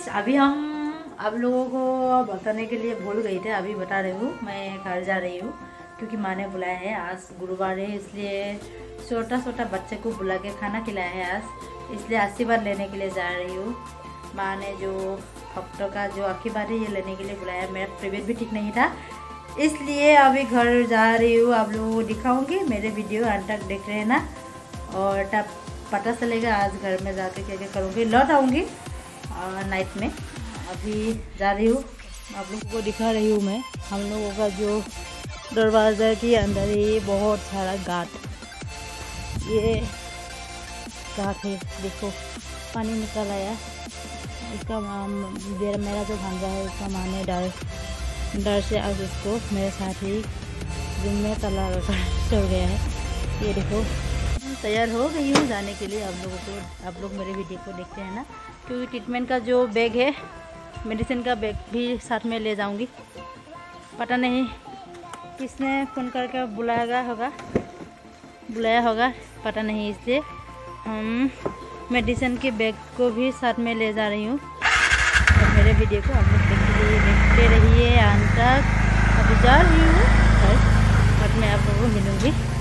अभी हम आप लोगों को बताने के लिए भूल गई थे, अभी बता रही हूँ। मैं घर जा रही हूँ क्योंकि माँ ने बुलाया है, आज गुरुवार है, इसलिए छोटा छोटा बच्चे को बुला के खाना खिलाया है आज, इसलिए आशीर्वाद लेने के लिए जा रही हूँ। माँ ने जो हफ्तों का जो आखिरी बार है ये लेने के लिए बुलाया। मेरा तबीयत भी ठीक नहीं था, इसलिए अभी घर जा रही हूँ। आप लोगों को दिखाऊंगी, मेरे वीडियो अंत तक देख रहे हैं ना, और तब पता चलेगा आज घर में जाके क्या क्या करूँगी। लौट आऊँगी नाइट में। अभी जा रही हूँ, आप लोगों को दिखा रही हूँ मैं। हम लोगों का जो दरवाज़ा के अंदर ये बहुत सारा गाट, ये गाट है, देखो पानी निकल आया। इसका मेरा जो भांजा है उसका माँ ने डर से आज उसको मेरे साथ ही रूम में तला कर सो गया है। ये देखो तैयार हो गई हूँ जाने के लिए। आप लोग मेरे वीडियो को देखते हैं ना, क्योंकि ट्रीटमेंट का जो बैग है, मेडिसिन का बैग भी साथ में ले जाऊंगी। पता नहीं किसने फ़ोन करके बुलाया होगा पता नहीं, इसलिए हम मेडिसिन के बैग को भी साथ में ले जा रही हूँ। और मेरे वीडियो को आप लोग देखते रहिए अंत तक। अभी जा रही हूँ, बाद में आप लोगों को मिलूँगी।